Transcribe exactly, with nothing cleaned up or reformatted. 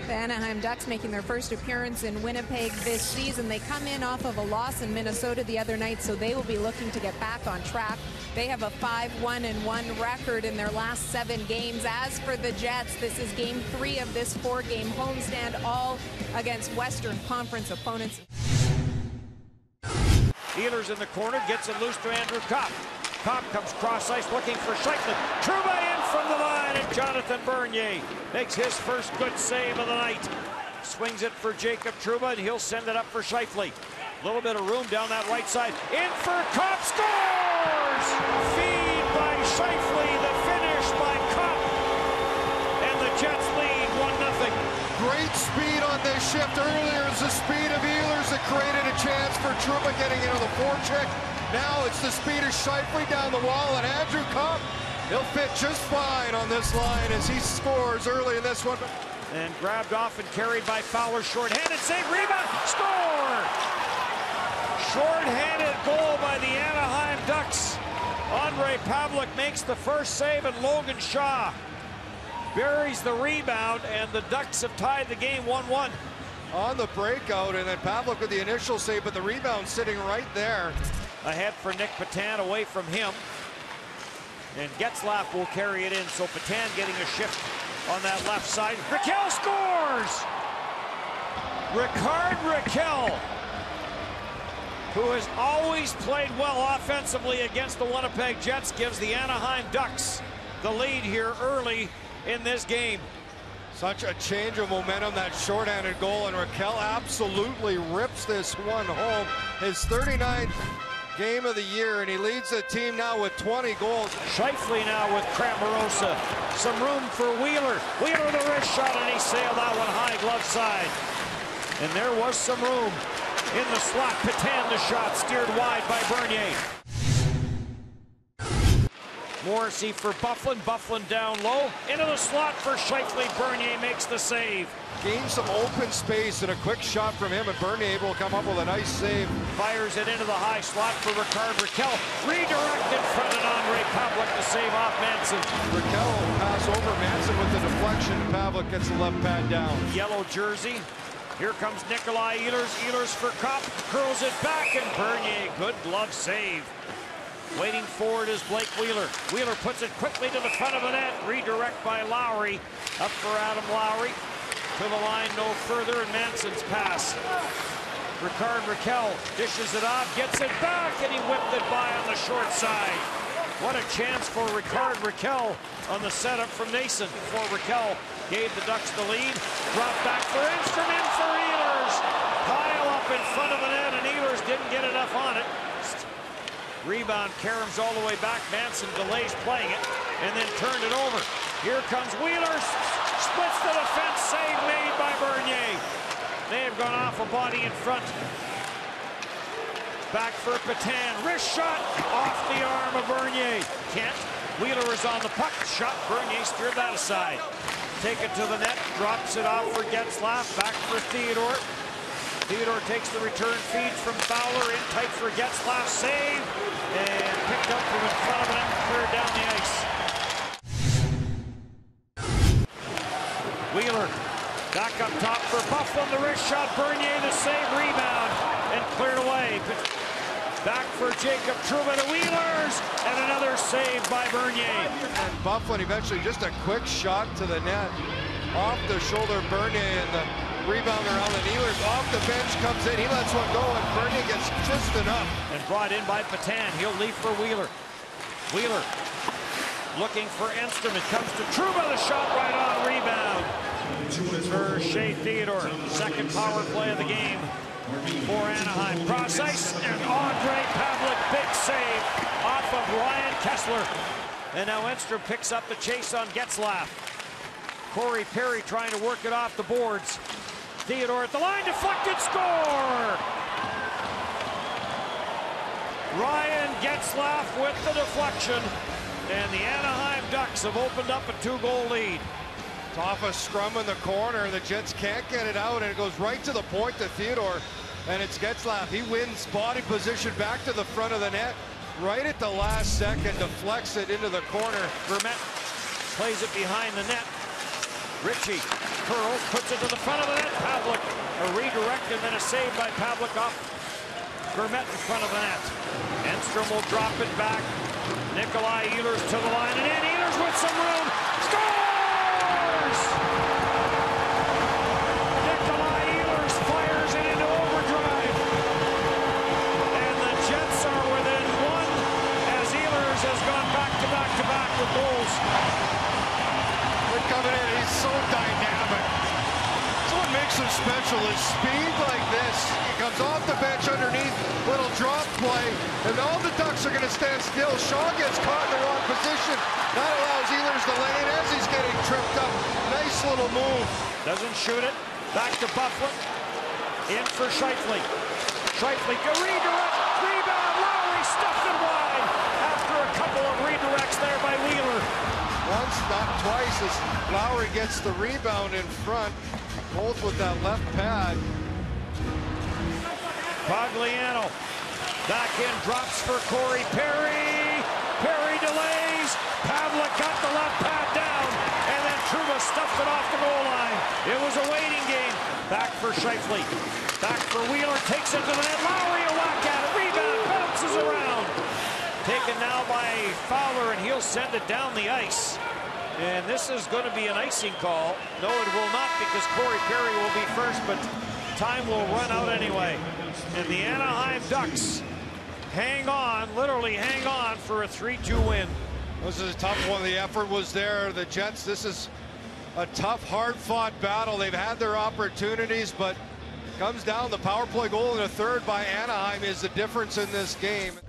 The Anaheim Ducks making their first appearance in Winnipeg this season. They come in off of a loss in Minnesota the other night, so they will be looking to get back on track. They have a five one and one record in their last seven games. As for the Jets, this is game three of this four-game homestand, all against Western Conference opponents. Ehlers in the corner, gets it loose to Andrew Copp. Copp comes cross ice looking for Scheifele. Trouba in from the line, and Jonathan Bernier makes his first good save of the night. Swings it for Jacob Trouba, and he'll send it up for Scheifele. A little bit of room down that right side. In for Copp, scores! Feed by Scheifele, the finish by Copp. And the Jets lead one nothing. Great speed on this shift. Earlier is the speed of Ehlers that created a chance for Trouba getting into the forecheck. Now it's the speed of Scheifele down the wall, and Andrew Copp, he'll fit just fine on this line as he scores early in this one. And grabbed off and carried by Fowler, short-handed save, rebound, score! Short-handed goal by the Anaheim Ducks. Ondrej Pavelec makes the first save, and Logan Shaw buries the rebound, and the Ducks have tied the game one one. On the breakout, and then Pavelec with the initial save, but the rebound sitting right there. Ahead for Nic Petan, away from him. And Getzlaf will carry it in, so Petan getting a shift on that left side. Rakell scores! Rickard Rakell, who has always played well offensively against the Winnipeg Jets, gives the Anaheim Ducks the lead here early in this game. Such a change of momentum, that shorthanded goal, and Rakell absolutely rips this one home. His thirty-ninth game of the year, and he leads the team now with twenty goals. Scheifele now with Cramarosa. Some room for Wheeler. Wheeler the wrist shot, and he sailed that one high glove side. And there was some room in the slot. Petan the shot, steered wide by Bernier. Morrissey for Byfuglien. Byfuglien down low. Into the slot for Scheifele. Bernier makes the save. Gains some open space, and a quick shot from him, and Bernier able to come up with a nice save. Fires it into the high slot for Rickard Rakell. Redirect in front of Ondrej Pavelec to save off Manson. Rakell will pass over Manson with the deflection. Pavelec gets the left pad down. Yellow jersey. Here comes Nikolai Ehlers. Ehlers for Copp. Curls it back, and Bernier, good glove save. Waiting forward is Blake Wheeler. Wheeler puts it quickly to the front of the net. Redirect by Lowry. Up for Adam Lowry. To the line, no further, and Manson's pass. Rickard Rakell dishes it off, gets it back, and he whipped it by on the short side. What a chance for Rickard Rakell on the setup from Nason. Before Rakell gave the Ducks the lead. Drop back for Enstrom, in for Ehlers. Pile up in front of the net, and Ehlers didn't get enough on it. Rebound, Karams all the way back. Manson delays playing it, and then turned it over. Here comes Wheeler. Splits the defense, save made by Bernier. They have gone off a body in front. Back for Petan, wrist shot off the arm of Bernier. Kent, Wheeler is on the puck, shot, Bernier steered that aside. Take it to the net, drops it off for Getzlaf, back for Theodore. Theodore takes the return feed from Fowler, in tight for Getzlaf, save, and picked up from in front of him, cleared down the ice. Wheeler, back up top for Byfuglien, the wrist shot, Bernier the save, rebound, and cleared away. Back for Jacob Trouba to Wheelers, and another save by Bernier. And Byfuglien eventually just a quick shot to the net. Off the shoulder, Bernier, and the rebound around, and Ehlers off the bench comes in, he lets one go, and Bernier gets just enough. And brought in by Petan, he'll leave for Wheeler. Wheeler looking for Enstrom, it comes to Trouba, the shot right on, rebound for Shea Theodore. Second power play of the game for Anaheim. Cross ice, and Ondrej Pavelec, big save off of Ryan Kesler. And now Enstrom picks up the chase on Getzlaf. Corey Perry trying to work it off the boards. Theodore at the line, deflected, score! Ryan Getzlaf with the deflection, and the Anaheim Ducks have opened up a two-goal lead. It's off a scrum in the corner, the Jets can't get it out, and it goes right to the point to Theodore, and it's Getzlaf. He wins body position back to the front of the net, right at the last second, deflects it into the corner. Vermette plays it behind the net. Ritchie curls, puts it to the front of the net. Pavlik, a redirect and then a save by Pavlik off Vermette in front of the net. Enstrom will drop it back. Nikolai Ehlers to the line and in. Ehlers with some room. Scores! Nikolai Ehlers fires it into overdrive. And the Jets are within one as Ehlers has gone back to back to back with goals. They're coming in. He's so dynamic. So what makes him special is speed like this. He comes off the bench underneath, little drop play, and all the Ducks are going to stand still. Shaw gets caught in the wrong position. That allows Ehlers to lay in as he's getting tripped up. Nice little move. Doesn't shoot it. Back to Byfuglien. In for Scheifele. Scheifele, go redirect. Rebound. Lowry stuffed it wide after a couple of redirects there by Wheeler. Once, not twice, as Lowry gets the rebound in front. Both with that left pad. Pagliano. Back in, drops for Corey Perry. Perry delays. Pavlik got the left pad down. And then Trouba stuffed it off the goal line. It was a waiting game. Back for Scheifele. Back for Wheeler. Takes it to the net. Lowry a whack at it. Rebound. Bounces around. Taken now by Fowler, and he'll send it down the ice. And this is going to be an icing call. No, it will not, because Corey Perry will be first, but time will run out anyway. And the Anaheim Ducks hang on, literally hang on for a three two win. This is a tough one. The effort was there. The Jets, this is a tough, hard-fought battle. They've had their opportunities, but comes down. The power play goal in the third by Anaheim is the difference in this game.